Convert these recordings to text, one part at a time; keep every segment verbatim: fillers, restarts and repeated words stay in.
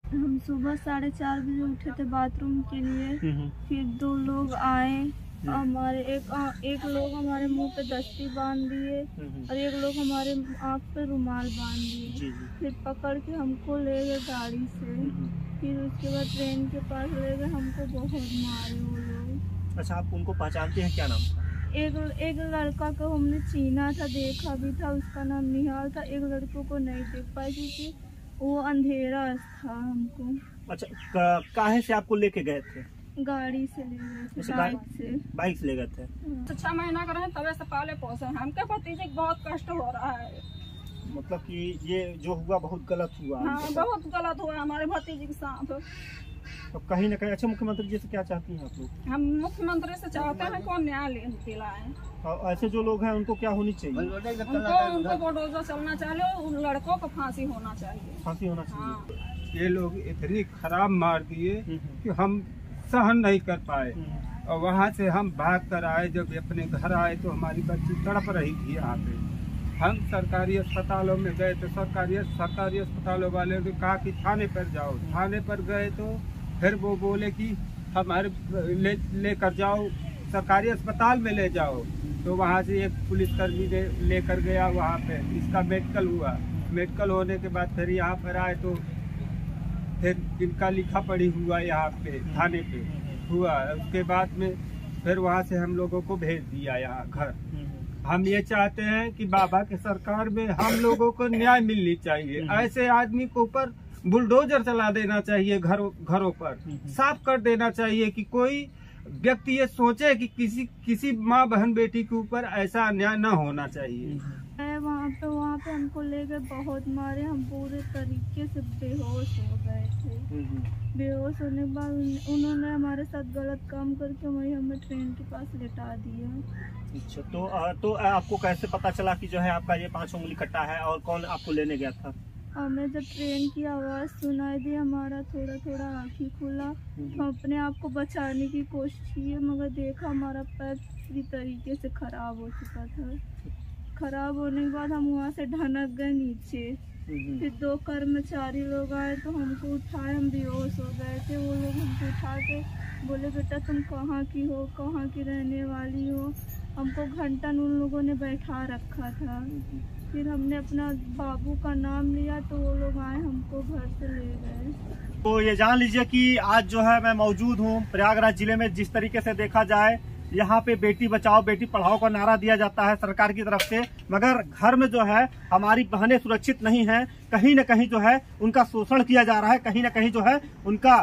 हम सुबह साढ़े चार बजे उठे थे बाथरूम के लिए। फिर दो लोग आए, हमारे एक आ, एक लोग हमारे मुंह पे दस्ती बांध दिए और एक लोग हमारे आँख पे रुमाल बांध दिए। फिर पकड़ के हमको ले गए गाड़ी से। फिर उसके बाद ट्रेन के पास ले गए, हमको बहुत मारे वो लोग। अच्छा, आप उनको पहचानते हैं? क्या नाम? एक एक लड़का को हमने चीना था, देखा भी था, उसका नाम निहाल था। एक लड़कों को नहीं देख पाई क्योंकि वो अंधेरा था हमको। अच्छा, काहे से आपको लेके गए थे? गाड़ी से ले गए थे, बाइक से बाइक से ले गए थे। तो छह महीना कर रहे तबे से पाले पोसे हमके भतीजे बहुत कष्ट हो रहा है। मतलब कि ये जो हुआ बहुत गलत हुआ। हाँ, बहुत गलत हुआ हमारे भतीजे के साथ। तो कहीं ना कहीं अच्छा, मुख्यमंत्री जी से क्या चाहती हैं आप लोग? हम मुख्यमंत्री से चाहते हैं कौन न्याय दिलाए। और ऐसे जो लोग हैं उनको क्या होनी चाहिए? उनको उनको बुलडोजर चलना चाहिए, उन लड़कों को फांसी होना चाहिए। फांसी होना चाहिए। हाँ। ये लोग इतनी खराब मार दिए कि हम सहन नहीं कर पाए और वहाँ से हम भाग कर आए। जब अपने घर आए तो हमारी बच्ची तड़प रही थी यहाँ पे। हम सरकारी अस्पतालों में गए तो सरकारी सरकारी अस्पतालों वाले ने कहा कि थाने पर जाओ। थाने पर गए तो फिर वो बोले कि हमारे ले लेकर जाओ सरकारी अस्पताल में ले जाओ। तो वहाँ से एक पुलिसकर्मी ने लेकर गया, वहाँ पे इसका मेडिकल हुआ। मेडिकल होने के बाद फिर यहाँ पर आए तो फिर इनका लिखा पढ़ी हुआ यहाँ पे थाने पे हुआ। उसके बाद में फिर वहाँ से हम लोगों को भेज दिया यहाँ घर। हम ये चाहते हैं कि बाबा के सरकार में हम लोगों को न्याय मिलनी चाहिए। ऐसे आदमी को ऊपर बुलडोजर चला देना चाहिए, घरों घरों पर साफ कर देना चाहिए कि कोई व्यक्ति ये सोचे कि किसी किसी माँ बहन बेटी के ऊपर ऐसा अन्याय न होना चाहिए। वहाँ पे वहाँ पे हमको ले गए, बहुत मारे, हम पूरे तरीके से बेहोश हो गए थे। बेहोश होने के बाद उन्होंने हमारे साथ गलत काम करके वही हमें ट्रेन के पास लेटा दिया। अच्छा, तो तो आपको कैसे पता चला कि जो है आपका ये पांच उंगली कटा है और कौन आपको लेने गया था? हमें जब ट्रेन की आवाज़ सुनाई दी, हमारा थोड़ा थोड़ा आँखी खुला। हम अपने आप को बचाने की कोशिश की मगर देखा हमारा पैर पूरी तरीके से खराब हो चुका था। खराब होने के बाद हम वहाँ से ढनक गए नीचे। फिर दो कर्मचारी लोग आए तो हमको उठाए, हम बेहोश हो गए थे। वो लोग हमको उठा के बोले बेटा तुम कहाँ की हो, कहाँ की रहने वाली हो। हमको घंटन उन लोगों ने बैठा रखा था। फिर हमने अपना बाबू का नाम लिया तो वो लोग आए, हमको घर से ले गए। तो ये जान लीजिए कि आज जो है मैं मौजूद हूँ प्रयागराज जिले में। जिस तरीके से देखा जाए यहाँ पे बेटी बचाओ बेटी पढ़ाओ का नारा दिया जाता है सरकार की तरफ से, मगर घर में जो है हमारी बहनें सुरक्षित नहीं हैं। कहीं न कहीं जो है उनका शोषण किया जा रहा है, कहीं न कहीं जो है उनका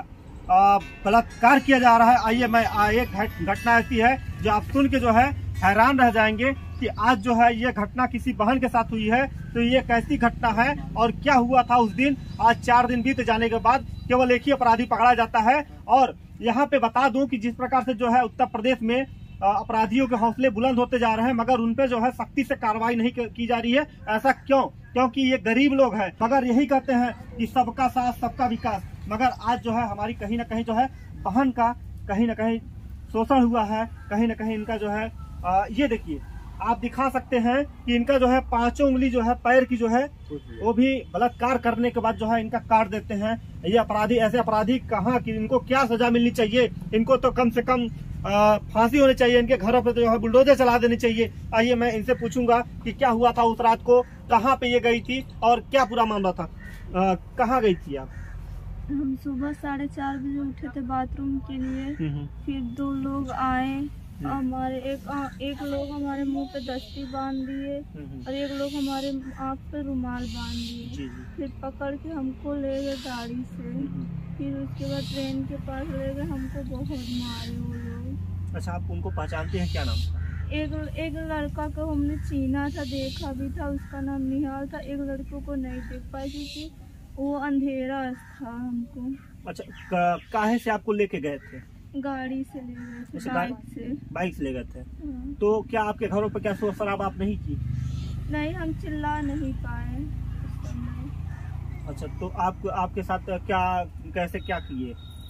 बलात्कार किया जा रहा है। आइए मैं एक घटना ऐसी है जो आप सुन के जो है हैरान रह जाएंगे कि आज जो है ये घटना किसी बहन के साथ हुई है। तो ये कैसी घटना है और क्या हुआ था उस दिन। आज चार दिन बीत जाने के बाद केवल एक ही अपराधी पकड़ा जाता है। और यहाँ पे बता दूं कि जिस प्रकार से जो है उत्तर प्रदेश में अपराधियों के हौसले बुलंद होते जा रहे हैं मगर उन पे जो है सख्ती से कार्रवाई नहीं की जा रही है। ऐसा क्यों? क्योंकि ये गरीब लोग हैं। मगर यही कहते हैं कि सबका साथ सबका विकास, मगर आज जो है हमारी कहीं ना कहीं जो है बहन का कहीं ना कहीं शोषण हुआ है। कहीं ना कहीं इनका जो है आ, ये देखिए आप दिखा सकते हैं कि इनका जो है पांचों उंगली जो है पैर की जो है वो भी बलात्कार करने के बाद जो है इनका काट देते हैं। ये अपराधी, ऐसे अपराधी कहाँ की, इनको क्या सजा मिलनी चाहिए? इनको तो कम से कम फांसी होनी चाहिए। इनके घरों पे तो जो है बुलडोजर चला देनी चाहिए। आइए मैं इनसे पूछूंगा कि क्या हुआ था उस रात को, कहाँ पे ये गई थी और क्या पूरा मामला था। आ, कहाँ गई थी आप? हम सुबह साढ़े चार बजे उठे थे बाथरूम के लिए। फिर दो लोग आए, हमारे एक आ, एक लोग हमारे मुंह पे दस्ती बांध दिए और एक लोग हमारे आँख पे रुमाल बांध दिए। फिर पकड़ के हमको ले गए गाड़ी से। फिर उसके बाद ट्रेन के पास ले गए, हमको बहुत मारे वो लोग। अच्छा, आप उनको पहचानते हैं? क्या नाम? एक एक लड़का को हमने चीना था, देखा भी था, उसका नाम निहाल था। एक लड़कों को नहीं देख पाई क्योंकि वो अंधेरा था हमको। अच्छा, काहे से आपको लेके गए थे? गाड़ी से ले गए थे, बाइक से बाइक से ले गए थे। तो क्या आपके घरों पर क्या शोर शराबा आप नहीं की? नहीं, हम चिल्ला नहीं पाए उस समय। अच्छा, तो आप आपके साथ क्या कैसे क्या किए?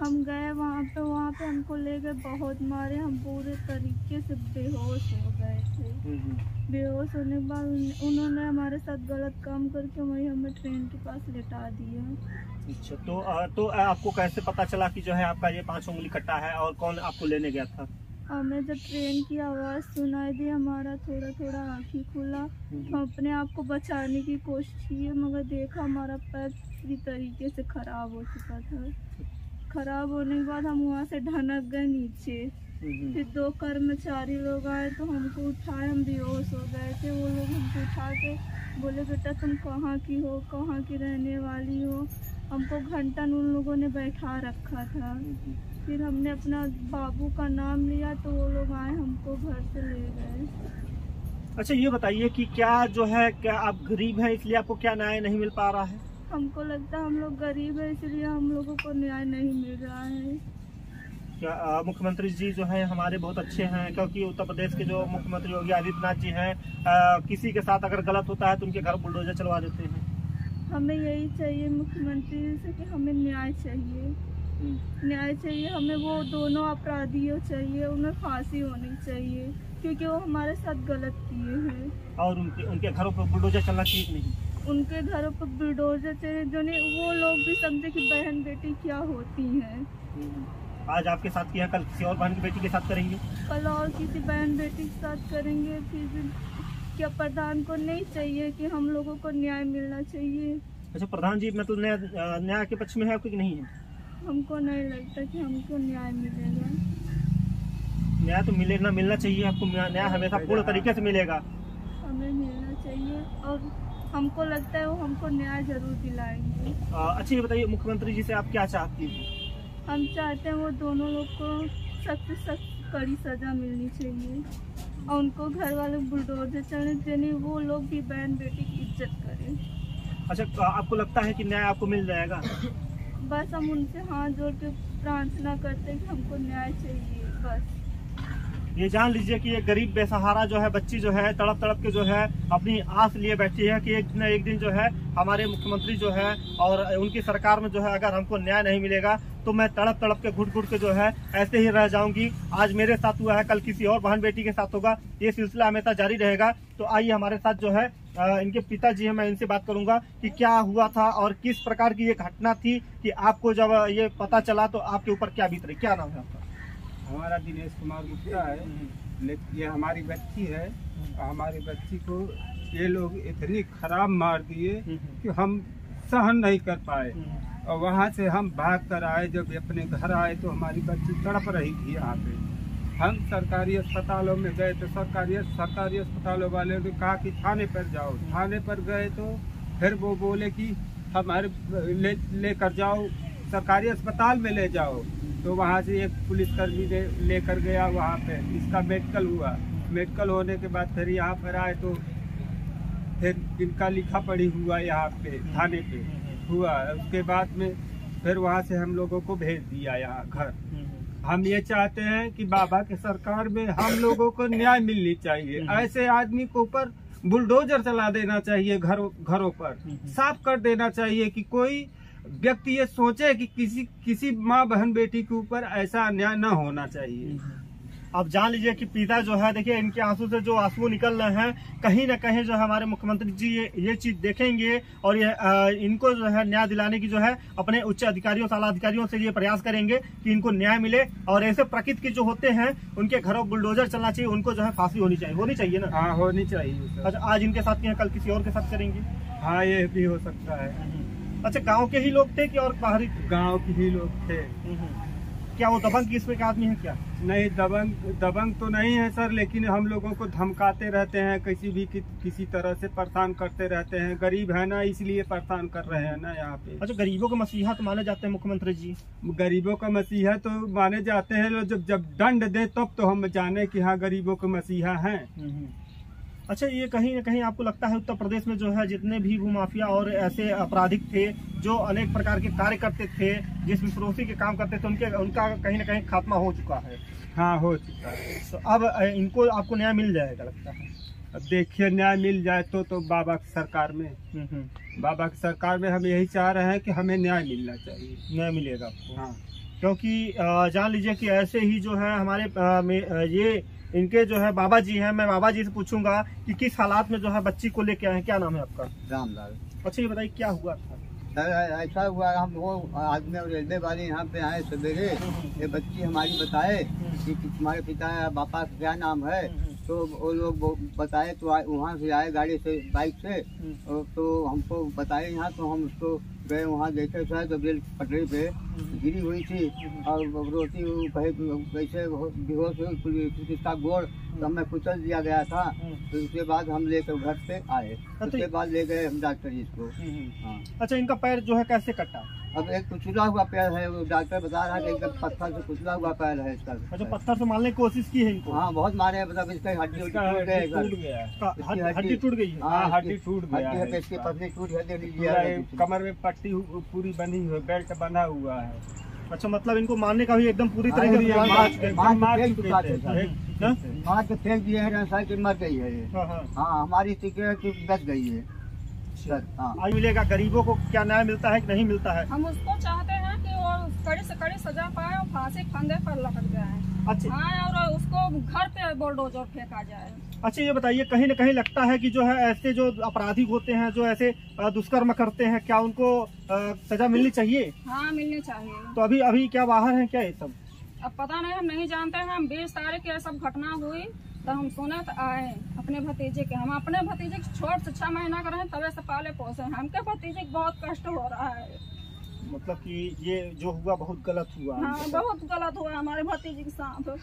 हम गए वहाँ पे वहाँ पे हमको ले गए, बहुत मारे, हम पूरे तरीके से बेहोश हो गए थे। बेहोश होने के बाद उन- उन्होंने हमारे साथ गलत काम करके वही हमें ट्रेन के पास लेटा दिया। अच्छा, तो अ, तो अ, आपको कैसे पता चला कि जो है आपका ये पांच उंगली कटा है और कौन आपको लेने गया था? हमें जब ट्रेन की आवाज़ सुनाई दी, हमारा थोड़ा थोड़ा आँखें खुला, तो अपने आप को बचाने की कोशिश की, मगर देखा हमारा पैर पूरी तरीके से ख़राब हो चुका था। ख़राब होने के बाद हम वहाँ से ढनक गए नीचे। फिर दो कर्मचारी लोग आए तो हमको उठाए, हम बेहोश हो गए थे। वो लोग हमको उठा के बोले, बेटा तुम कहाँ की हो, कहाँ की रहने वाली हो। हमको घंटन उन लोगों ने बैठा रखा था। फिर हमने अपना बाबू का नाम लिया तो वो लोग आए, हमको घर से ले गए। अच्छा, ये बताइए कि क्या जो है, क्या आप गरीब हैं इसलिए आपको क्या न्याय नहीं मिल पा रहा है? हमको लगता है हम लोग गरीब है इसलिए हम लोगों को न्याय नहीं मिल रहा है। क्या अ, मुख्यमंत्री जी जो है हमारे बहुत अच्छे हैं, क्योंकि उत्तर प्रदेश के जो मुख्यमंत्री योगी आदित्यनाथ जी हैं, अ, किसी के साथ अगर गलत होता है तो उनके घर बुलडोजर चलवा देते हैं। हमें यही चाहिए मुख्यमंत्री से कि हमें न्याय चाहिए, न्याय चाहिए हमें। वो दोनों अपराधियों चाहिए, उन्हें फांसी होनी चाहिए क्योंकि वो हमारे साथ गलत किए हैं। और उनके उनके घरों पर बुलडोजर चलना ठीक नहीं। उनके घरों पर बुलडोजर चाहिए, जो नहीं वो लोग भी समझे कि बहन बेटी क्या होती हैं। आज आपके साथ किया, कल किसी और बहन की बेटी के साथ करेंगे, कल और किसी बहन बेटी के साथ करेंगे। फिर भी क्या प्रधान को नहीं चाहिए कि हम लोगों को न्याय मिलना चाहिए? अच्छा, प्रधान जी मतलब न्याय न्याय के पक्ष में है कि नहीं है? हमको नहीं लगता कि हमको न्याय मिलेगा। न्याय तो मिले ना मिलना चाहिए आपको, न्याय हमेशा पूर्ण तरीके से मिलेगा। हमें मिलना चाहिए और हमको लगता है वो हमको न्याय जरूर दिलाएंगे। अच्छा, ये बताइए मुख्यमंत्री जी से आप क्या चाहती हैं? हम चाहते हैं वो दोनों लोग को सख्त से सख्त कड़ी सजा मिलनी चाहिए और उनको घर वाले बुलडोजर चलने देने, वो लोग भी बहन बेटी की इज्जत करें। अच्छा, आपको लगता है कि न्याय आपको मिल जाएगा? बस हम उनसे हाथ जोड़ के प्रार्थना करते हैं कि हमको न्याय चाहिए बस। ये जान लीजिए कि ये गरीब बेसहारा जो है बच्ची जो है तड़प तड़प के जो है अपनी आस लिए बैठी है कि एक न एक दिन जो है हमारे मुख्यमंत्री जो है और उनकी सरकार में जो है अगर हमको न्याय नहीं मिलेगा तो मैं तड़प तड़प के घुट घुट के जो है ऐसे ही रह जाऊंगी। आज मेरे साथ हुआ है, कल किसी और बहन बेटी के साथ होगा, ये सिलसिला हमेशा जारी रहेगा। तो आइए हमारे साथ जो है इनके पिताजी हैं, मैं इनसे बात करूंगा कि क्या हुआ था और किस प्रकार की ये घटना थी कि आपको जब ये पता चला तो आपके ऊपर क्या बीत रही। क्या नाम है आपका? हमारा दिनेश कुमार गुप्ता है, लेकिन ये हमारी बच्ची है। हमारी बच्ची को ये लोग इतनी खराब मार दिए कि हम सहन नहीं कर पाए और वहाँ से हम भाग कर आए। जब अपने घर आए तो हमारी बच्ची तड़प रही थी यहाँ पे। हम सरकारी अस्पतालों में गए तो सरकारी सरकारी अस्पतालों वाले ने कहा कि थाने पर जाओ। थाने पर गए तो फिर वो बोले कि हमारे ले लेकर जाओ सरकारी अस्पताल में ले जाओ। तो वहाँ से एक पुलिसकर्मी ने लेकर गया, वहाँ पे इसका मेडिकल हुआ। मेडिकल होने के बाद फिर यहाँ पर आए तो फिर इनका लिखा पढ़ी हुआ यहाँ पे थाने पे हुआ। उसके बाद में फिर वहाँ से हम लोगों को भेज दिया यहाँ घर। हम ये चाहते हैं कि बाबा के सरकार में हम लोगों को न्याय मिलनी चाहिए। ऐसे आदमी को ऊपर बुलडोजर चला देना चाहिए, घरों घरों पर साफ कर देना चाहिए कि कोई व्यक्ति ये सोचे कि किसी किसी माँ बहन बेटी के ऊपर ऐसा अन्याय न होना चाहिए। अब जान लीजिए कि पिता जो है, देखिए इनके आंसू से जो आंसू निकल रहे हैं, कहीं ना कहीं जो है हमारे मुख्यमंत्री जी ये ये चीज देखेंगे और ये आ, इनको जो है न्याय दिलाने की जो है अपने उच्च अधिकारियों शाला अधिकारियों से ये प्रयास करेंगे कि इनको न्याय मिले। और ऐसे प्रकृति के जो होते हैं उनके घरों बुलडोजर चलना चाहिए, उनको जो है फांसी होनी चाहिए होनी चाहिए ना। हाँ, होनी चाहिए। अच्छा, आज इनके साथ किए, कल किसी और के साथ करेंगे। हाँ, ये भी हो सकता है। अच्छा, गाँव के ही लोग थे कि और बाहरी? गाँव के ही लोग थे। क्या वो दबंग किस्म के आदमी है क्या? नहीं, दबंग दबंग तो नहीं है सर, लेकिन हम लोगों को धमकाते रहते हैं, किसी भी कि, किसी तरह से परेशान करते रहते हैं। गरीब है ना, इसलिए परेशान कर रहे हैं ना यहाँ पे। अच्छा, गरीबों के मसीहा तो माने जाते हैं मुख्यमंत्री जी? गरीबों का मसीहा तो माने जाते हैं, जब जब दंड दे तब तो हम जाने कि हाँ गरीबों के मसीहा हैं। अच्छा, ये कहीं ना कहीं आपको लगता है उत्तर प्रदेश में जो है जितने भी भूमाफिया और ऐसे आपराधिक थे जो अनेक प्रकार के कार्य करते थे, जिस विप्रोसी के काम करते थे, उनके उनका कहीं ना कहीं खात्मा हो चुका है? हाँ, हो चुका है। तो अब इनको आपको न्याय मिल जाएगा लगता है? अब देखिए, न्याय मिल जाए तो तो बाबा की सरकार में बाबा की सरकार में हम यही चाह रहे हैं कि हमें न्याय मिलना चाहिए। न्याय मिलेगा आपको? हाँ। क्योंकि अ, जान लीजिए कि ऐसे ही जो है हमारे अ, में, अ, ये इनके जो है बाबा जी हैं। मैं बाबा जी से पूछूंगा कि किस हालात में जो है बच्ची को लेके आए हैं। क्या नाम है आपका? रामलाल। अच्छा, ये बताइए क्या हुआ था? सर ऐसा हुआ, हम वो आदमी और रेलवे वाले यहाँ पे आए सवेरे, ये बच्ची हमारी बताए कि तुम्हारे पिता बापा का क्या नाम है, तो वो लोग वो बताए तो वहाँ से आए गाड़ी से, बाइक से, और तो हमको बताए यहाँ, तो हम उसको गए वहाँ देखे थे तो रेल पटरी पे गिरी हुई थी और रोटी कहीं कैसे बेहोश हुई, किसका गोड़ तो हमें कुचल दिया गया था। तो उसके बाद हम लेकर घर पे आए, उसके बाद ले गए हम डॉक्टर जी को। हाँ। अच्छा, इनका पैर जो है कैसे कटा? अब एक कुचला हुआ पैर है, वो डॉक्टर बता रहा है कि एकदम पत्थर से कुचला हुआ पैर है इसका। अच्छा, पत्थर से मारने की कोशिश की है इनको? हाँ बहुत मारे, मतलब इसका हड्डी टूट गया, टूट गया, हड्डी हड्डी टूट गई है। हाँ, हड्डी टूट गया है, हड्डी इसकी पतली टूट है, दे पूरा लीजिए। एक कमर में पट्टी पूरी बनी हुई, बेल्ट बंधा हुआ है। अच्छा, मतलब इनको मारने का भी एकदम पूरी तरह से हाँ, प्लान बना चुके हैं। मार मार के फेंक चुके चुका थे। थे, हाँ? मार के फेंक दिए हैं, साइकिल मर गई है ये। हाँ, हाँ। हाँ हमारी सिक्योरिटी बच गई है सर। हाँ आज मिलेगा, गरीबों को क्या न्याय मिलता है कि नहीं मिलता है? हम उसको चाहते हैं कि वो कड़ी से कड़ी सजा पाए और फांसी फंदे पर लटक जाए। अच्छा हाँ, और उसको घर पे बुलडोजर फेंका जाए। अच्छा, ये बताइए, कहीं न कहीं लगता है कि जो है ऐसे जो अपराधी होते हैं, जो ऐसे अ, दुष्कर्म करते हैं, क्या उनको अ, सजा मिलनी चाहिए? हाँ, मिलनी चाहिए। तो अभी अभी क्या बाहर है क्या ये सब? अब पता नहीं, हम नहीं जानते हैं। हम बीस तारीख ये सब घटना हुई तो हम सुने तो आए अपने भतीजे के। हम अपने भतीजे के छोट से छह महीना कर रहे हैं, तबे से पाले पोसे हैं। हमके भतीजे को बहुत कष्ट हो रहा है। मतलब कि ये जो हुआ बहुत गलत हुआ। हाँ, बहुत गलत हुआ हमारे भतीजे के साथ।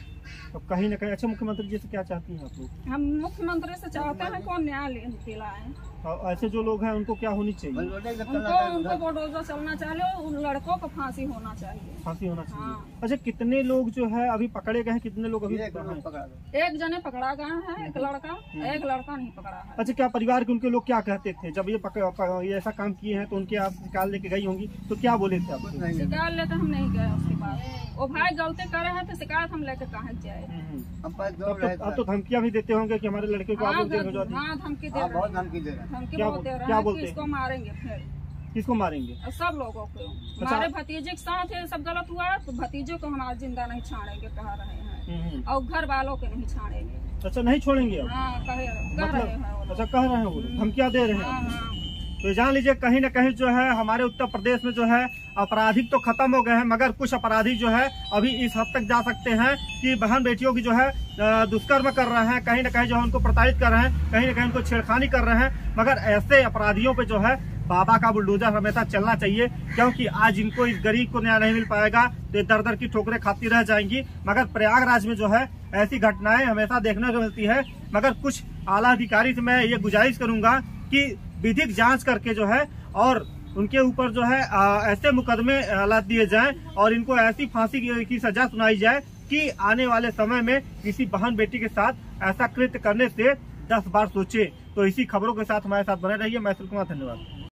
तो कहीं ना कहीं, अच्छा, मुख्यमंत्री जी से क्या चाहती हैं आप लोग? हम मुख्यमंत्री से चाहते हैं कौन न्याय दिलाए। और ऐसे जो लोग हैं उनको क्या होनी चाहिए? उनको उनको बुलडोजर चलना चाहिए, उन लड़कों को फांसी होना चाहिए। फांसी होना चाहिए। हाँ। अच्छा, कितने लोग जो है अभी पकड़े गए हैं? कितने लोग अभी एक पकड़े हैं? पकड़ा दो। एक जने पकड़ा गया है, एक लड़का, एक लड़का नहीं पकड़ा है। अच्छा, क्या परिवार के उनके लोग क्या कहते थे जब ये पक, पक, ये ऐसा काम किए हैं? तो उनके आप शिकायत लेके गई होंगी, तो क्या बोले थे आप? शिकायत लेके हम नहीं गए उसके बाद। वो भाई गलती करे हैं तो शिकायत हम लेके कहाँ जाए। हम पास अब दौड़ तो, रहे अब तो धमकियां भी देते होंगे कि हमारे लड़के को आप हाँ, लोग जेल भिजवा हाँ, धमकी दे हाँ, रहे बहुत हैं। धमकी दे रहे हैं। धमकी क्या बहुत दे बोल- रहे क्या हैं बोलते कि हैं? इसको मारेंगे फिर। किसको मारेंगे? और सब लोगों को। हमारे भतीजे के साथ ये सब गलत हुआ है तो भतीजे को हमारा जिंदा नहीं छाड़ेंगे कह रहे हैं, हम्म। और घर वालों के नहीं छाड़ेंगे। अच्छा, नहीं छोड़ेंगे अब? हाँ, कहे कह रहे हैं वो मतलब लोग। अच्छा, कह रहे हैं वो लोग, धमकियां दे रहे हैं हाँ, आप? हाँ। तो जान लीजिए, कहीं ना कहीं जो है हमारे उत्तर प्रदेश में जो है आपराधिक तो खत्म हो गए हैं, मगर कुछ अपराधी जो है अभी इस हद तक जा सकते हैं कि बहन बेटियों की जो है अ, दुष्कर्म कर रहे हैं, कहीं ना कहीं जो है उनको प्रताड़ित कर रहे हैं, कहीं ना कहीं उनको छेड़खानी कर रहे हैं। मगर ऐसे अपराधियों पे जो है बाबा का बुलडोजर हमेशा चलना चाहिए, क्योंकि आज इनको, इस गरीब को न्याय नहीं मिल पाएगा तो दर दर की ठोकरें खाती रह जाएंगी। मगर प्रयागराज में जो है ऐसी घटनाएं हमेशा देखने को मिलती है। मगर कुछ आला अधिकारी से मैं ये गुजारिश करूंगा कि विधिक जांच करके जो है और उनके ऊपर जो है आ, ऐसे मुकदमे हालात दिए जाएं और इनको ऐसी फांसी की, की सजा सुनाई जाए कि आने वाले समय में किसी बहन बेटी के साथ ऐसा कृत्य करने से दस बार सोचे। तो इसी खबरों के साथ हमारे साथ बने रहिए। मैं सुकुमार, धन्यवाद।